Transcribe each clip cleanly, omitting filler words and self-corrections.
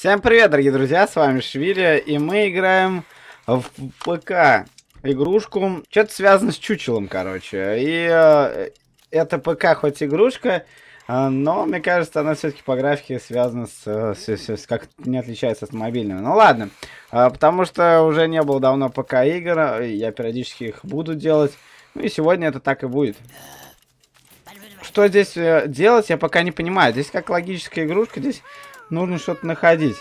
Всем привет, дорогие друзья, с вами Швили, и мы играем в ПК игрушку, что-то связано с чучелом, короче, и это ПК хоть игрушка, но мне кажется, она все-таки по графике связана как не отличается от мобильного. Ну ладно, потому что уже не было давно ПК игр, я периодически их буду делать, ну и сегодня это так и будет. Что здесь делать, я пока не понимаю, здесь как логическая игрушка, здесь нужно что-то находить.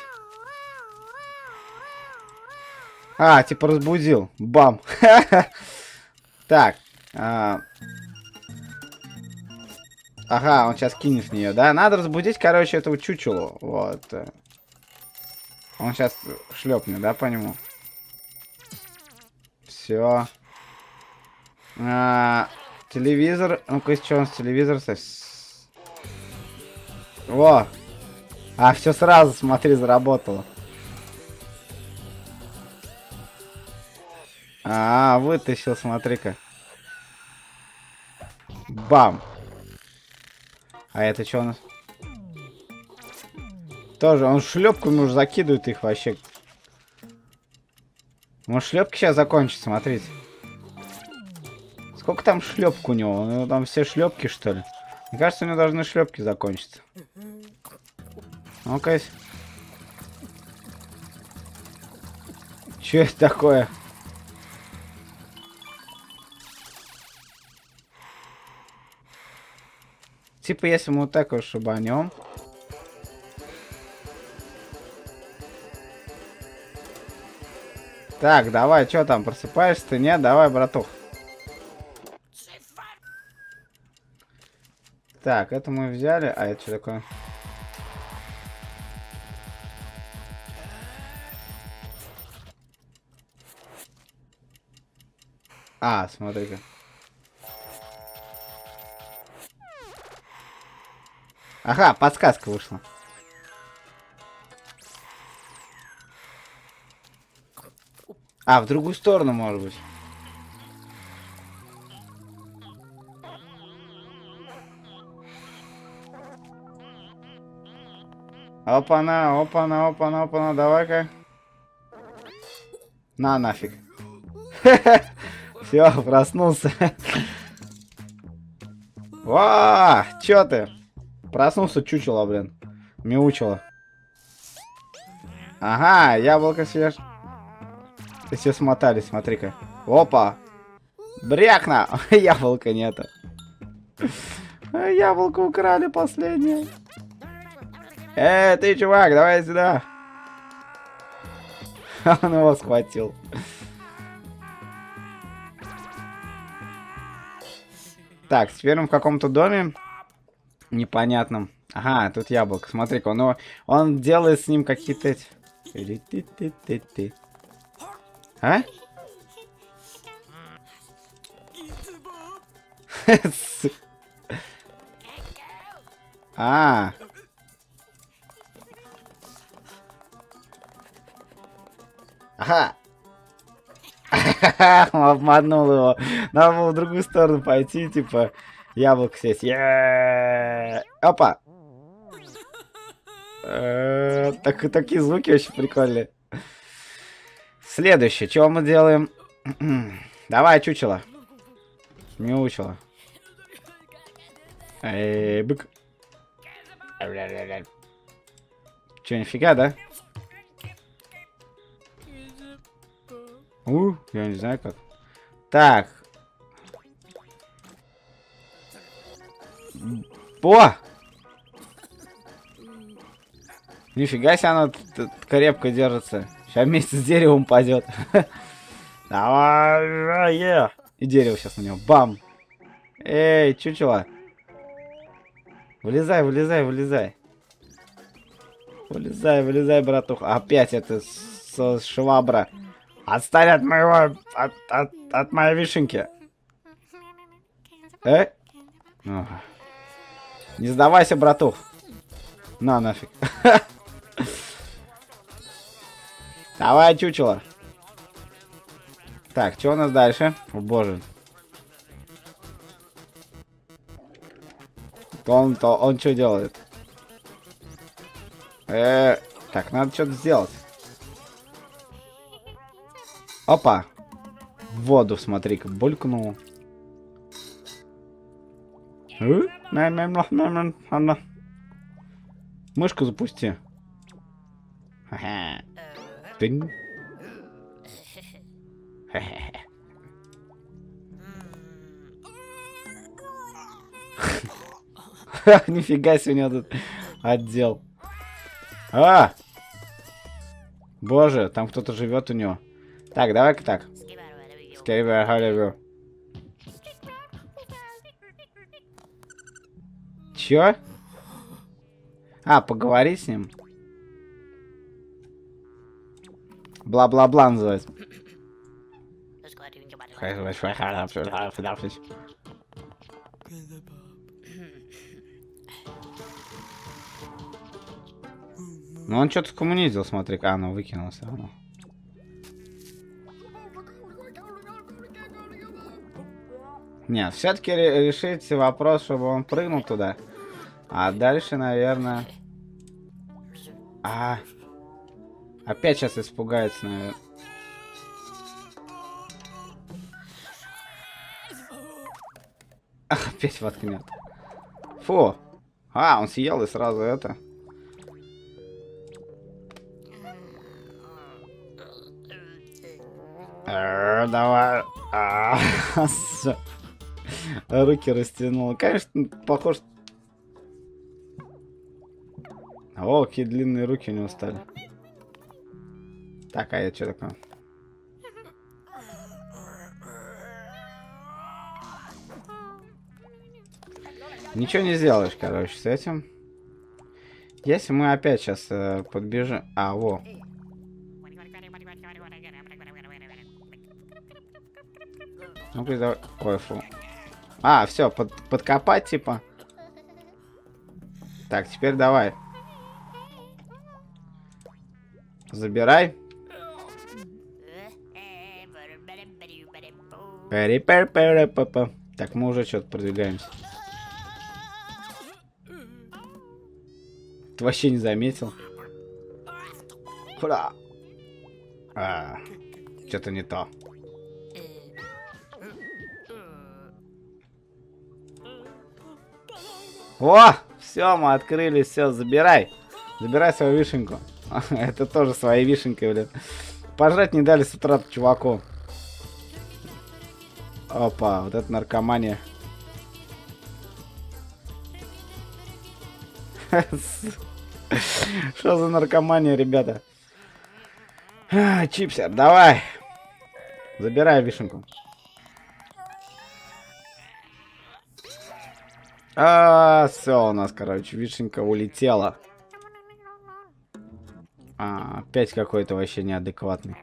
А, типа разбудил. Бам. Так. Ага, он сейчас кинет в нее, да? Надо разбудить, короче, этого чучелу. Вот. Он сейчас шлепнет, да, по нему? Все. Телевизор. Ну-ка, что он с телевизора? Во. А, все сразу, смотри, заработало. Вытащил, смотри-ка. Бам. А это что у нас? Тоже, он шлепками уже закидывает их вообще. Может, шлепки сейчас закончатся, смотрите. Сколько там шлепок у него? У него там все шлепки, что ли? Мне кажется, у него должны шлепки закончиться. Ну-ка. Что это такое? Типа, если мы вот так вот шибанем. Так, давай, что там, просыпаешься ты? Нет, давай, братух. Так, это мы взяли. А это что такое? Смотри-ка. Ага, подсказка вышла. В другую сторону, может быть. Опа-на, опа-на, опа-на, опа-на, давай-ка. На, нафиг. Все, проснулся. Ва, чё ты? Проснулся чучело, блин. Мяучело. Ага, яблоко съешь. Все смотались, смотри-ка. Опа. Брякна. Яблока нету. Яблоко украли последнее. Ты, чувак, давай сюда. Он его схватил. Так, теперь он в каком-то доме непонятном. Ага, тут яблоко. Смотри-ка, он делает с ним какие-то эти... Ага. Он обманул его. Надо было в другую сторону пойти, типа, яблоко съесть. Опа. Такие звуки очень прикольные. Следующее, что мы делаем? Давай, чучело. Мяучело. Бык. Че, нифига, да? Я не знаю как. Так. О! Нифига себе, она крепко держится. Сейчас вместе с деревом упадет. Давай, и дерево сейчас на него. Бам! Эй, чучело. Вылезай, вылезай, вылезай. Вылезай, вылезай, братуха. Опять это швабра. Отстань от моего... От моей вишенки. Не сдавайся, братух. На, нафиг. Давай, чучело. Так, что у нас дальше? О, боже. Он что делает? Так, надо что-то сделать. Опа. В воду, смотри-ка, булькнул. Мышку запусти. Тынь. Нифига себе у него тут отдел. А! Боже, там кто-то живет у него. Так, давай-ка так. Чё? А, поговори с ним. Бла-бла-бла называется. Ну он что-то скоммунизил, смотри. А, ну выкинул все равно. Нет, все-таки решить вопрос, чтобы он прыгнул туда. А дальше, наверное... Опять сейчас испугается, наверное. Опять воткнет. Фу. Он съел и сразу это. Давай. Руки растянул. Конечно, похож. О, какие длинные руки у него стали. Так, а я что такое? Ничего не сделаешь, короче, с этим. Если мы опять сейчас подбежим... во. Ну-ка, давай. Ой, фу. Все, подкопать, типа. Так, теперь давай. Забирай. Так, мы уже что-то продвигаемся. Ты вообще не заметил. Хура. Что-то не то. О! Все, мы открыли, все, забирай. Забирай свою вишенку. Это тоже своей вишенкой, блин. Пожрать не дали с утра чуваку. Опа, вот это наркомания. Что за наркомания, ребята? Чипсер, давай. Забирай вишенку. Все, у нас, короче, вишенка улетела. Опять какой-то вообще неадекватный.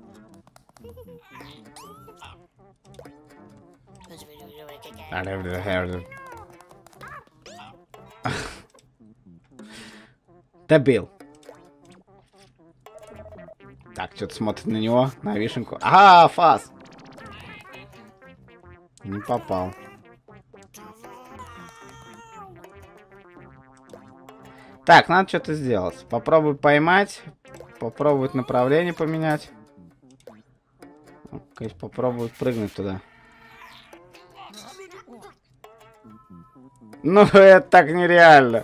Добил. Так, что-то смотрит на него, на вишенку. Фас! Не попал. Так, надо что-то сделать. Попробуй поймать. Попробовать направление поменять. Попробовать прыгнуть туда. Ну, это так нереально.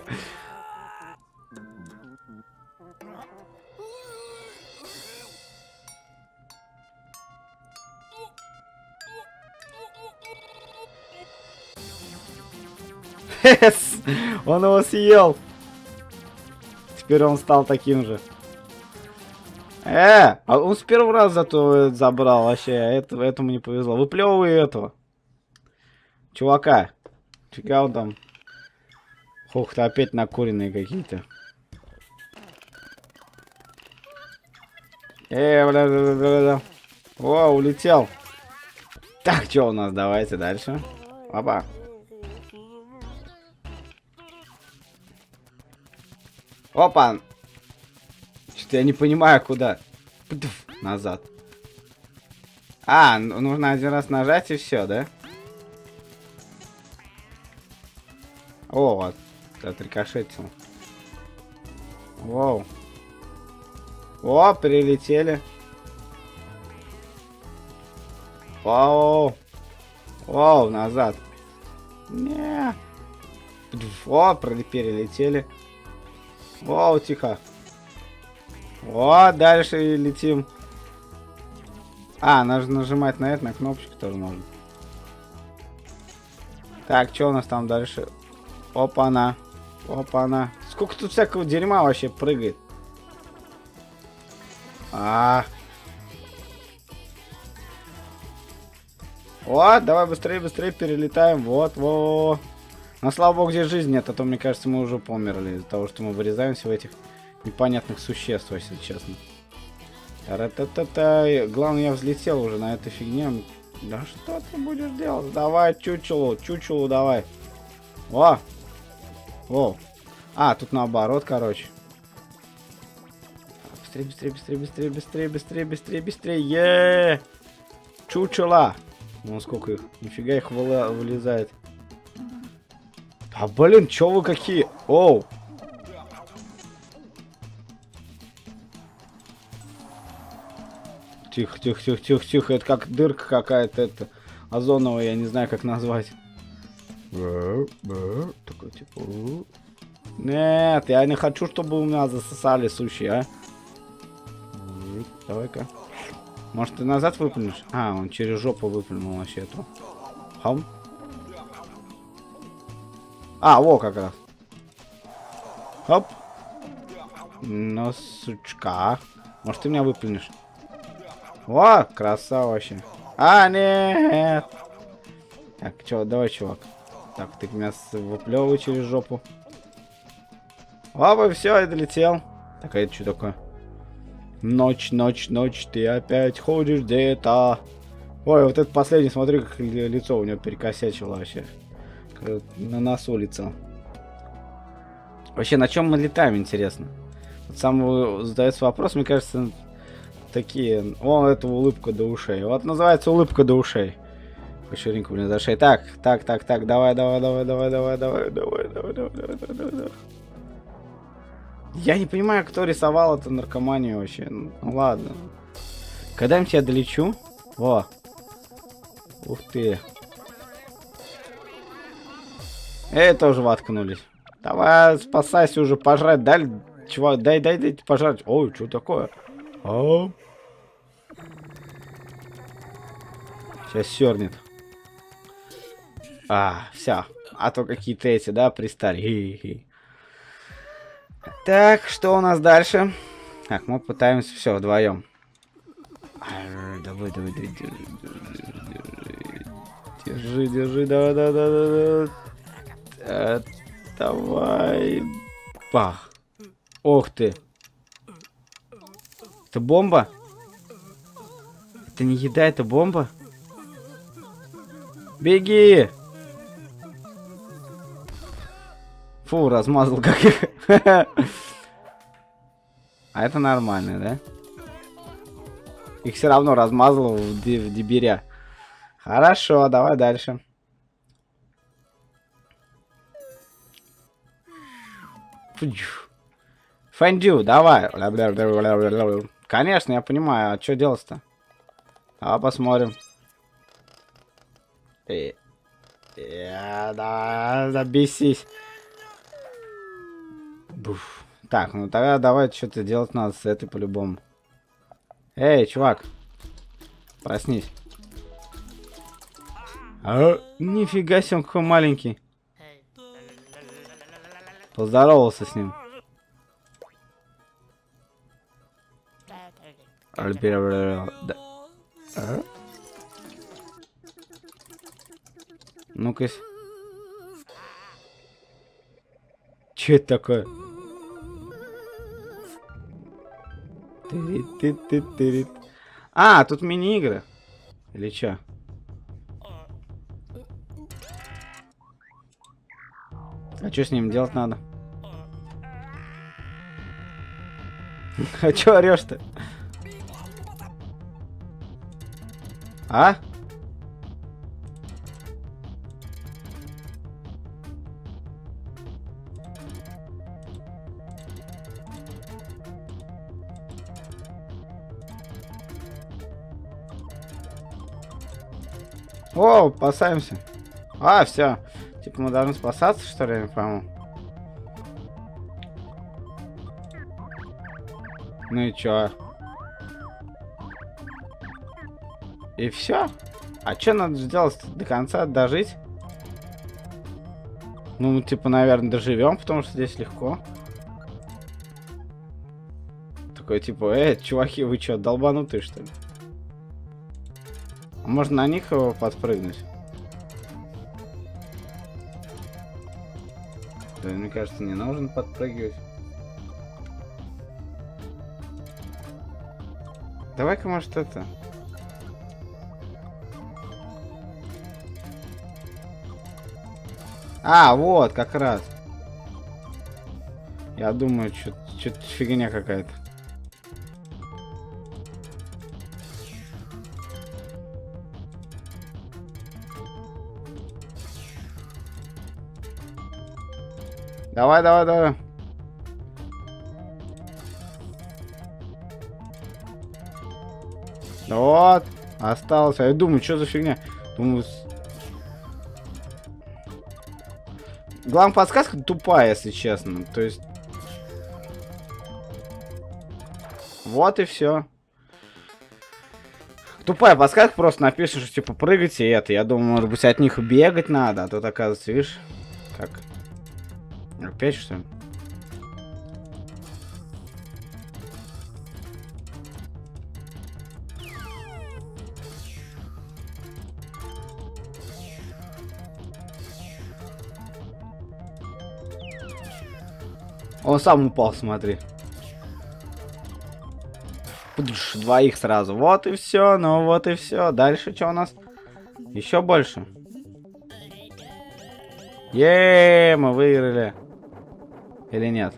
Он его съел. Теперь он стал таким же. Он с первого раза зато забрал. Вообще, этому не повезло. Выплевывай этого чувака. Фига он там. Хух-то опять накуренные какие-то. Бля. О, улетел. Так, что у нас? Давайте дальше. Опа. Опа. Что-то я не понимаю, куда. Назад. Нужно один раз нажать и все, да? О, вот. Отрикошетил. Воу. О, прилетели. Вау. Вау, назад. Не. О, перелетели. Вау, тихо. О, дальше летим. А, нужно нажимать на это, на кнопочку тоже можно. Так, что у нас там дальше? Опа-на. Опа-на. Сколько тут всякого дерьма вообще прыгает. Вот, давай быстрее, быстрее перелетаем. Вот, во. Но слава богу, здесь жизнь нет, а то, мне кажется, мы уже померли из-за того, что мы вырезаемся в этих непонятных существ, если честно. Ра-та-та-та. Главное, я взлетел уже на этой фигне. Да что ты будешь делать? Давай, чучелу, чучелу давай. О! О! А, тут наоборот, короче. Быстрее, быстрее, быстрее, быстрее, быстрее, быстрее, быстрее, быстрее. Еее! Чучела! Вон сколько их. Нифига их вылезает. А блин, чё вы какие? Оу! Тихо, тихо, тихо, тихо, тихо. Это как дырка какая-то, это озоновая, я не знаю, как назвать. Такой типа. Нет, я не хочу, чтобы у меня засосали суши, а. Давай-ка. Может, ты назад выплюнешь? А, он через жопу выплюнул вообще эту. Хам. А, во как раз. Хоп. Ну, сучка. Может, ты меня выплюнешь? О, красава вообще. А, нет. Так, чё, давай, чувак. Так, ты меня выплевывай через жопу. Опа, все, я долетел. Так, а это что такое? Ночь, ночь, ночь, ты опять ходишь где-то. Ой, вот этот последний, смотри, как лицо у него перекосячило вообще. Как на носу лицо. Вообще, на чем мы летаем, интересно? Вот сам задается вопрос, мне кажется, такие... О, это улыбка до ушей. Вот называется улыбка до ушей. Вечеринку, блин, за шею. Так, давай, давай, давай, давай, давай, давай, давай, давай, давай, давай, давай, давай. Я не понимаю, кто рисовал эту наркоманию вообще. Ну ладно. Когда-нибудь я долечу. Во. Ух ты. Тоже воткнулись. Давай, спасайся уже, пожрать. Дай, чувак, дай пожрать. Ой, что такое? Сейчас сернет. Все. А то какие-то эти, да, пристали. Так, что у нас дальше? Так, мы пытаемся все вдвоем. Давай, давай, держи, давай. Давай. Бах. Ох ты. Это бомба? Это не еда, это бомба? Беги! Фу, размазал как их. А это нормально, да? Их все равно размазал в дебиря. Хорошо, давай дальше. Фэндю, давай. Конечно, я понимаю. А что делать-то? А посмотрим. Да, забесись. Буф. Так, ну тогда давай что-то делать надо с этой по-любому. Эй, чувак. Проснись. Нифига себе, он какой маленький. Поздоровался с ним. Ну-ка. Че это такое? А, тут мини-игры. Или чё? А что с ним делать надо? А чё орёшь-то? А? О, спасаемся. А, все. Типа мы должны спасаться, что ли, по-моему. Ну и чё? И все? А что надо сделать до конца, дожить? Ну, типа, наверное, доживем, потому что здесь легко. Такой, типа, чуваки, вы что, долбанутые, что ли? А можно на них его подпрыгнуть? Да, мне кажется, не нужно подпрыгивать. Давай-ка, может, это... А, вот, как раз. Я думаю, что-то фигня какая-то. Давай, давай, давай. Вот, осталось. А я думаю, что за фигня? Думаю, главная подсказка тупая, если честно. То есть... Вот и все. Тупая подсказка, просто напишешь, что типа прыгайте и это. Я думаю, может быть, от них бегать надо, а тут оказывается, видишь, как... Опять что ли? Он сам упал, смотри. Двоих сразу. Вот и все, ну вот и все. Дальше что у нас? Еще больше. Мы выиграли. Или нет?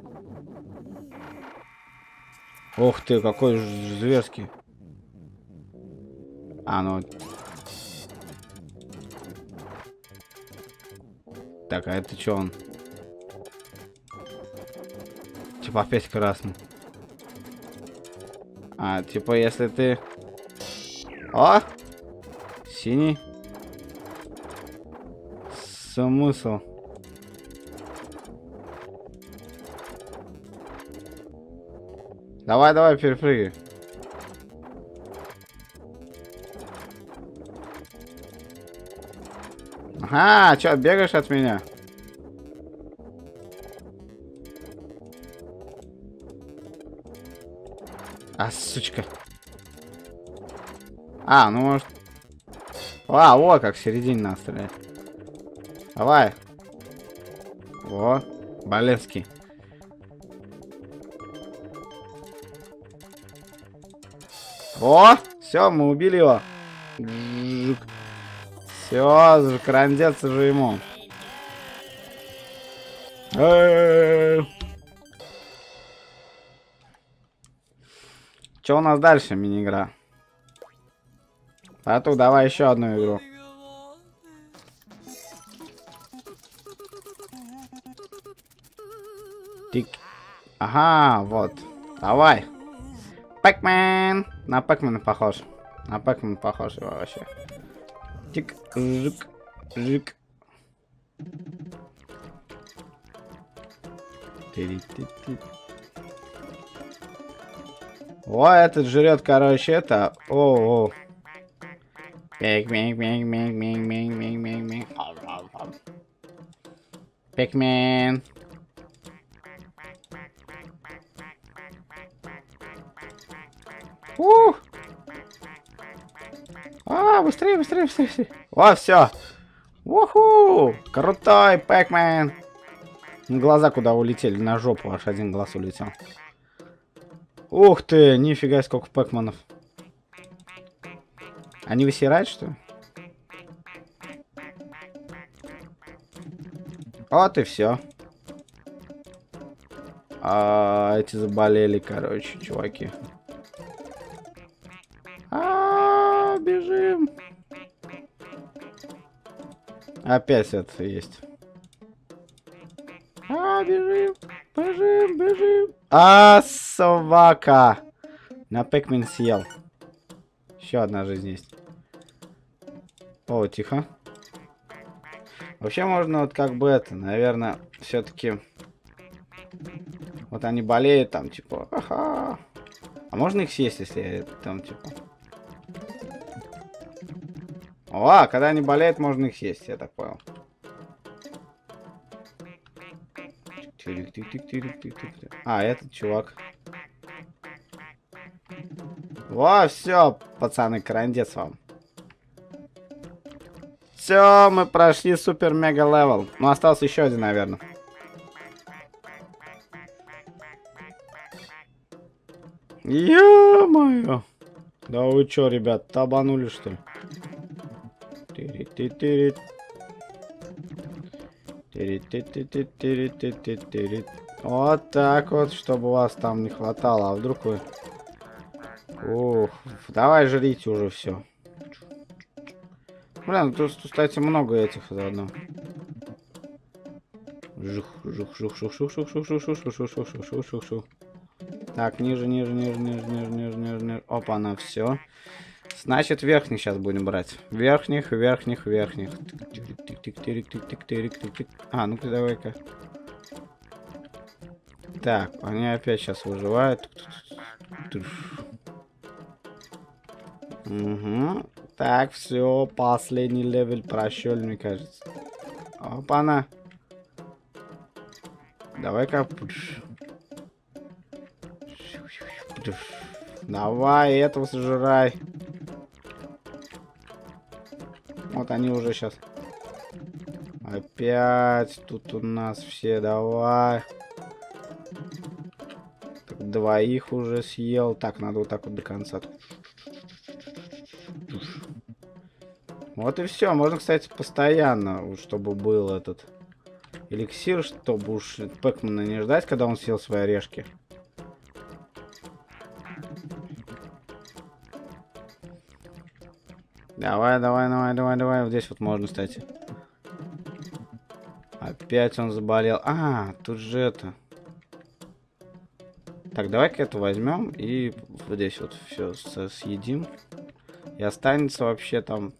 Ух ты, какой зверский. А, ну... Так, а это что он? Типа опять красный. А, типа если ты... О! Синий. Смысл? Давай, давай, перепрыгивай. Ага, чё, бегаешь от меня? А, сучка. А, ну может... А, вот как в середине надо стрелять. Давай. Во, Болецкий. О, все, мы убили его. Все, крандец же ему. Что у нас дальше, мини-игра? А тут давай еще одну игру. Тик. Ага, вот. Давай. Пэкмен. На Пэкмена похож. На Пэкмена похож его вообще. Тик, жик, жик. О, этот жрет, короче, это. О. Пэкмен. А, быстрее, быстрее, быстрее, быстрее. О, все. Уху! Крутой Пэкмен. Глаза куда улетели? На жопу аж один глаз улетел. Ух ты, нифига сколько Пэкманов. Они высирают, что ли? Вот и все. Эти заболели, короче, чуваки. Бежим. Опять это есть. Бежим. Бежим, бежим. Собака. На Пэкмен съел. Еще одна жизнь есть. О, тихо. Вообще можно вот как бы это, наверное, все-таки... Вот они болеют там, типа, ага. А можно их съесть, если там, типа... О, когда они болеют, можно их съесть, я так понял. А, этот чувак. Во, все, пацаны, крандец вам. Все, мы прошли супер-мега левел. Ну, остался еще один, наверное. Ё-моё! Да вы чё, ребят, табанули, что ли? Вот так вот, чтобы вас там не хватало. А вдруг вы... Ух, давай жрите уже все. Блин, тут, кстати, много этих заодно. Жух, жух, жух, жух, жух, жух, жух, жух, жух, жух, жух, жух, жух, жух, жух, жух. Так, ниже, ниже, ниже, ниже, ниже, ниже, ниже, ниже. Опа, на все. Значит, верхних сейчас будем брать. Верхних, верхних, верхних. А, ну-ка давай-ка. Так, они опять сейчас выживают. Угу. Так, все, последний левел прошел, мне кажется. Опа-на. Давай-ка. Давай, этого сожрай. Вот они уже сейчас. Опять тут у нас все, давай. Так, двоих уже съел. Так, надо вот так вот до конца. Вот и все. Можно, кстати, постоянно, чтобы был этот эликсир, чтобы уж Пэкмана не ждать, когда он съел свои орешки. Давай, давай, давай, давай, давай. Вот здесь вот можно, кстати. Опять он заболел. А, тут же это. Так, давай-ка эту возьмем и вот здесь вот все съедим. И останется вообще там.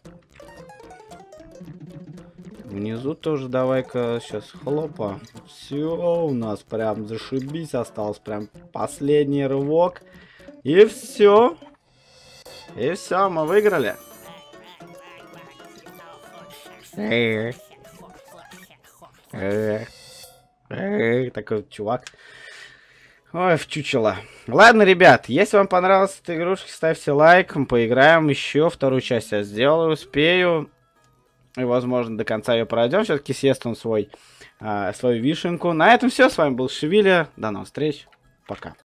Внизу тоже давай-ка сейчас хлопа. Все, у нас прям зашибись. Осталось прям последний рывок. И все. И все, мы выиграли. Такой вот чувак. Ой, вчучело. Ладно, ребят, если вам понравилась эта игрушка, ставьте лайк. Поиграем еще. Вторую часть я сделаю, успею. И, возможно, до конца ее пройдем. Все-таки съест он свою вишенку. На этом все. С вами был Швиля. До новых встреч. Пока.